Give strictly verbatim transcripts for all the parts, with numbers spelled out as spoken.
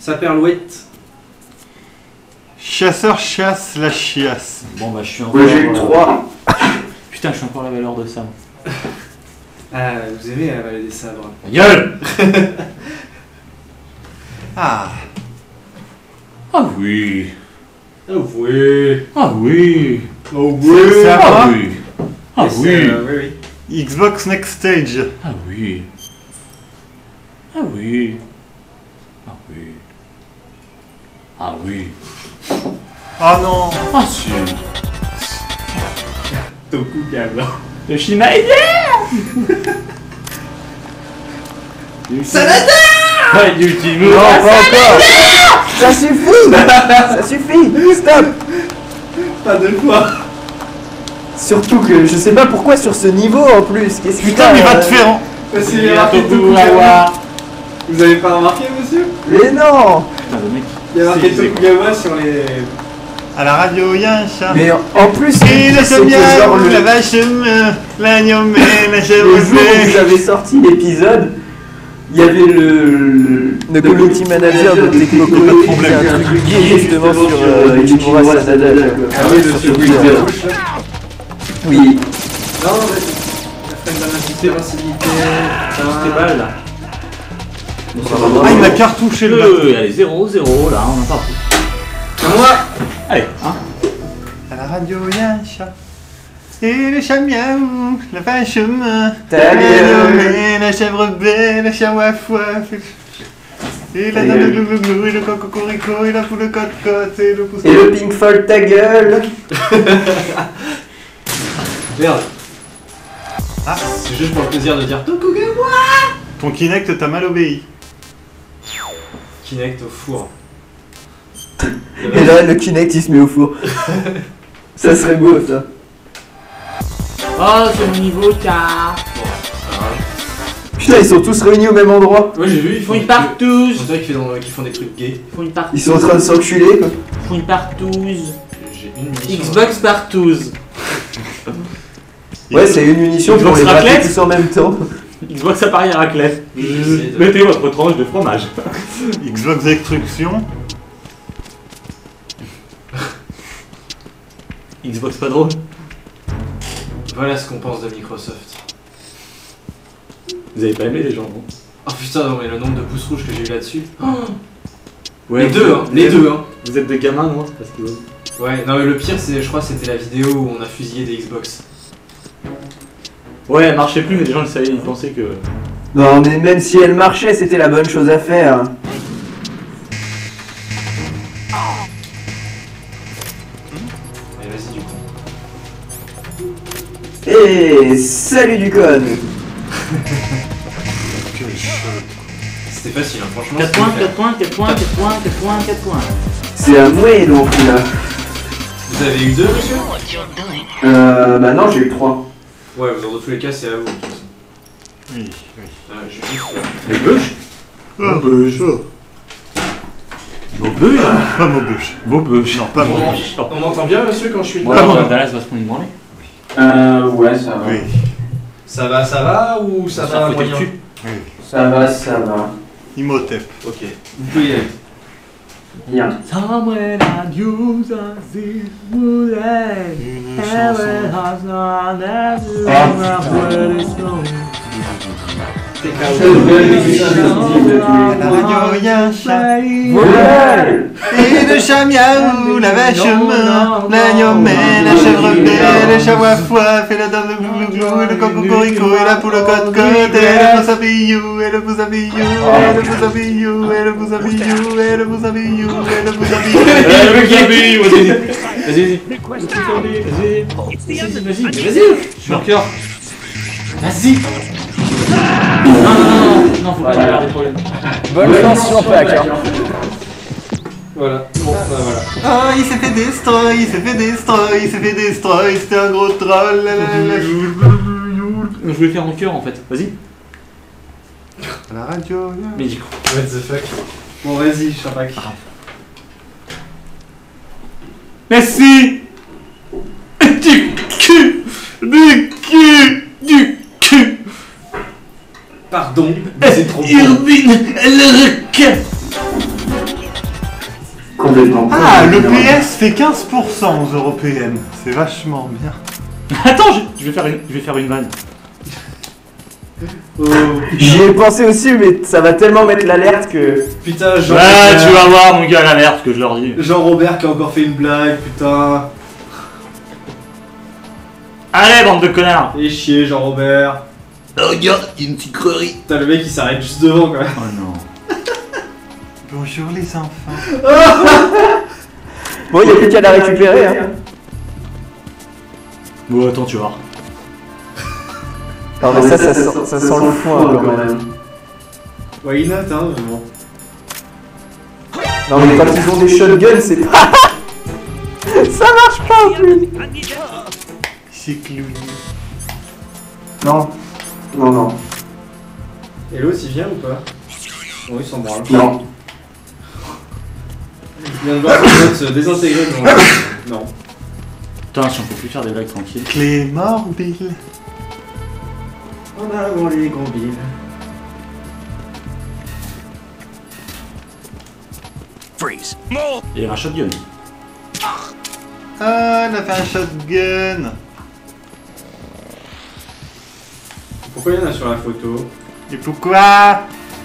Saperlouette. Chasseur chasse la chiasse. Bon bah je suis encore... Moi j'ai eu trois. Putain, je suis encore la valeur de ça. Ah, vous aimez la vallée des sabres. Gueule. Ah. Ah oui. Ah oui. Ah oui. Oh C'est- c'est à Ah moi oui. Ah Et oui. c'est, euh, oui, oui. Xbox Next Stage. Ah oui. Ah oui. Ah oui. Ah oui. Oh non. Ah si. Tokugawa. Le Schneider. Sanada. Ah, du Timo. Non, pas encore. Ça suffit. Ça suffit. Stop. Pas deux fois. Surtout que je sais pas pourquoi sur ce niveau en plus. Qu'est-ce qu'il Putain, mais va euh, te faire en... Parce qu'il Il y y a a marqué Tokugawa. Tokugawa. Vous avez pas remarqué, monsieur? Mais non. Putain, le mec. Il y a marqué C'est- c'est- Tokugawa sur les... À la radio, y'a un chat. Mais en, en plus, Et le c'est que chemin, genre le, la vache, euh, l'agneau, mais la chèvre, le jour où mais... vous avez sorti l'épisode, il y avait le, le community manager de Tekmoko qui faisait un truc gay justement sur euh, Yukimura Sanada. Ah oui, monsieur Twitter. Oui. Non, mais... La freine d'invincité, l'incivilité... C'était balles là. Ah, il m'a cartouché le bateau. Euh, allez, zéro, zéro, là, on en parle plus. À moi. Allez, hein. À la radio, y'a un chat. Et le chat miaou, la vache main, Ta l'agneau, gueule. mais la chèvre bée, le chat waf waf. Et la Ta dame gueule. glou glou glou, et le cocorico, et la poule cote cote, et le pouce. Et le Pink Fold ta gueule. Merde. Ah, C'est juste pour le plaisir de dire Tokugawa. ton Kinect t'a mal obéi. Kinect au four. Et là, le Kinect il se met au four. Ça serait beau ça. Oh, c'est mon niveau car. Putain, ils sont tous réunis au même endroit. Ouais, j'ai vu, ils Ils font font une partouze. On dirait qu'ils font, qu'ils font des trucs gays. Ils font une partouze. Ils sont en train de s'enculer quoi. Ils font une partouze. J'ai une munition. Xbox partouze. Ouais, c'est une munition pour Xbox les braquer raclette. tous en même temps. Xbox appareil à raclette. Je vais essayer de- Mettez votre tranche de fromage. Xbox Destruction. Xbox pas drôle. Voilà ce qu'on pense de Microsoft. Vous avez pas aimé les gens, non? Oh putain, non mais le nombre de pouces rouges que j'ai eu là-dessus. Ouais, les deux, hein, les deux, hein. Vous êtes des gamins, non? Parce que... Ouais, non mais le pire, c'est, je crois, que c'était la vidéo où on a fusillé des Xbox. Ouais, elle marchait plus, mais les gens le savaient, ils pensaient que... Non, mais même si elle marchait, c'était la bonne chose à faire. Allez, vas-y, du coup. Et salut du con. C'était facile, hein, franchement. quatre c'était points, fait. quatre points, quatre points, quatre points, quatre points, quatre points. C'est à moi donc là. Vous avez eu deux, monsieur? Euh, bah non, j'ai eu trois. Ouais, dans tous les cas, c'est à vous, de toute façon. Oui, oui. Euh, je vais juste... Les bûches? Oh, bûche. Vos bûches? Pas mon bûche. Vos bûches. Non, pas mon bûche. On m'entend bien, monsieur, quand je suis Ouais, dedans? non, Dallas va se prendre une branlée. Euh, ouais, ça va. Oui, Ça va, ça va, ou ça, Ça va fouette le moyen? cul. oui. Ça va, ça va. Imhotep. Ok, vous pouvez y aller. Bien. Somewhere I use a zip bullet. Une chanson. À la radio, y'a un chat. Et le chat miaou, la vache main, l'agneau mais la chèvre belle, le chat waf waf, et la dame de glou glou glou, et le cocorico, et la poule cote cote, et le pouce à billou, et le pouce à billou, et le pouce à billou, et le pouce à billou, et le pouce à billou, et le pouce à billou. Eh, le mec qui a bu, vas-y, vas-y, vas-y, vas-y, vas-y, vas-y, vas-y, Mon cœur. vas-y. Non, non, non, non, non, faut pas y avoir des problèmes. Bonne chance sur pack. Hein. Voilà, bon, bah voilà. Ah, il s'est fait destroy, il s'est fait destroy, il s'est fait destroy, c'était un gros troll. la, la, la, la. Je voulais faire en cœur en fait, vas-y. À la radio, y'a- Mais j'ai What the fuck. Bon, vas-y, Champac. Merci. Du cul, du cul, du cul. Pardon, c'est trop bon. Irvine, le requin. d'être en Ah, le premier. P S fait quinze pour cent aux européennes. C'est vachement bien. Attends, je, je vais faire une, je vais faire une vanne. Oh, J'y ai pensé aussi, mais ça va tellement mettre l'alerte que. putain, Jean Ouais, tu vas voir, mon gars, la merde, ce que je leur dis. Jean-Robert qui a encore fait une blague, putain. Allez, bande de connards. Et chier, Jean-Robert. Oh, regarde, il y a une petite creuerie. Putain, le mec il s'arrête juste devant quand même. Oh non. Bonjour les enfants. Bon, il n'y a plus qu'à la récupérer, hein. Bon, attends, tu vas voir. Non, mais ça, ça, sent, ça sent le foin quand même. Why not, hein, mais bon. Non, mais quand ils ont des shotguns, c'est pas. Ça marche pas en plus. C'est Clouy. Non. Non, non. Et l'autre il vient ou pas? Bon, il s'en branle. Non. Il vient de voir son pote se désintégrer devant lui. Non. Putain, si on peut plus faire des blagues tranquilles. Clé mobile. En avant les gros billes. Il y a un shotgun. Ah, elle a fait un shotgun. Pourquoi il y en a sur la photo? Et pourquoi?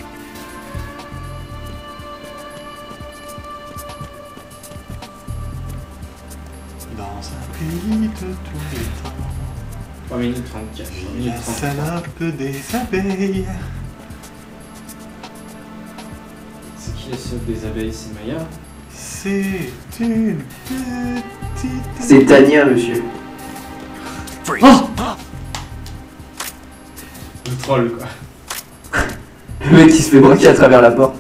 Dans un pays de tous les temps, trois minutes trente-quatre. trois la minutes trente-quatre. salope des abeilles. C'est qui les sœurs des abeilles? C'est Maya? C'est une petite... C'est Tania, monsieur. Oh, Le troll quoi. Le mec qui se fait braquer à travers la porte.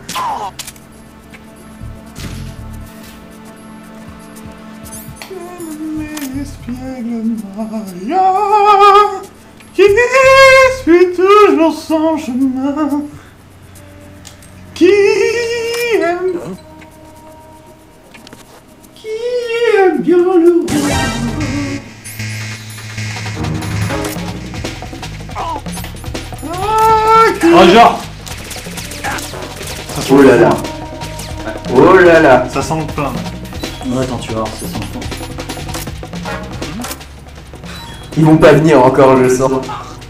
Espiègle Maya, qui suit toujours son chemin, qui aime, qui aime bien le roi. Ah, qui- oh, genre. Ça sent Oh le là là. foin. Oh là là. Ça sent le pain. Ouais, attends, tu vas voir, ça sent le fond. Ils vont pas venir encore, je sens.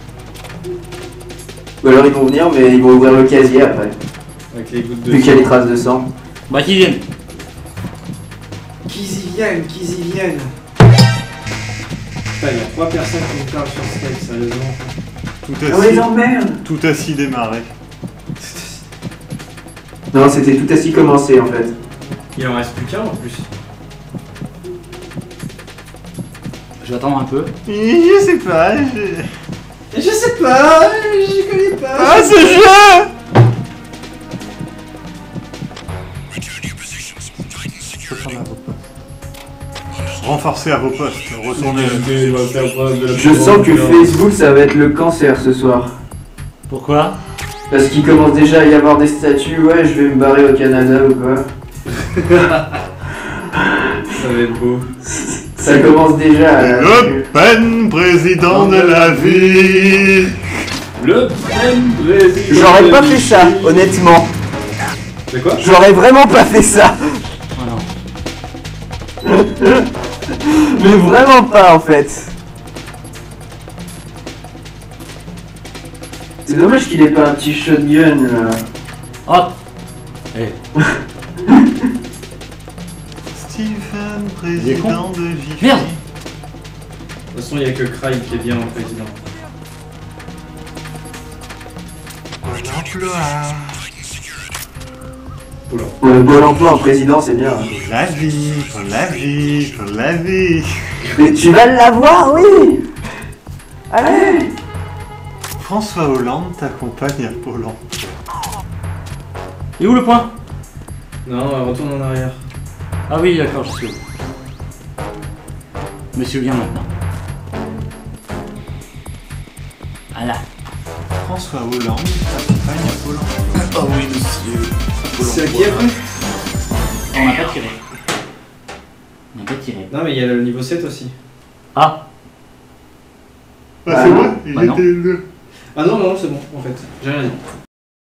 Ou alors ils vont venir, mais ils vont ouvrir le casier après. Avec les gouttes de Vu qu'il y a les traces de sang. Bah, qu'ils viennent. Qu'ils y viennent, qu'ils y viennent. Putain, il y a trois personnes qui me parlent sur Skype, sérieusement. Tout Oh les assis, emmerdes. tout assis démarré. Non, c'était tout assis commencé en fait. Il en reste plus qu'un en plus. Je vais attendre un peu. Je sais pas, je... Je sais pas, je connais pas. Ah, ce jeu! Renforcez à vos postes, retournez. Je sens que Facebook ça va être le cancer ce soir. Pourquoi? Parce qu'il commence déjà à y avoir des statuts, ouais je vais me barrer au Canada ou quoi. Ça va être beau. Ça commence déjà à... Le Pen, président de la ville. Le Pen président. J'aurais pas de fait ça, Vichy. honnêtement. C'est quoi? J'aurais vraiment pas fait ça. Oh non. Mais vraiment pas en fait. C'est dommage qu'il ait pas un petit shotgun là. Oh. Eh. Stephen, Il est con. président de Vichy. Merde. De toute façon, il n'y a que Craig qui est bien en président. Pôle emploi. Oula. Pour le Pôle emploi en président c'est bien. Pour la vie, pour la vie, pour la vie. Mais tu vas l'avoir, oui. Allez. François Hollande t'accompagne à Pôle emploi. Et où le point? Non, retourne en arrière. Ah oui, d'accord, je suis où. Je me souviens maintenant. Voilà. François Hollande t'accompagne à Pôle emploi. Oh oui, monsieur. C'est à qui après? On n'a pas tiré. On n'a pas tiré. Non, mais il y a le niveau sept aussi. Ah. Ah, c'est moi? Il Bah non. était le... Ah non, non, c'est bon en fait. J'ai rien dit.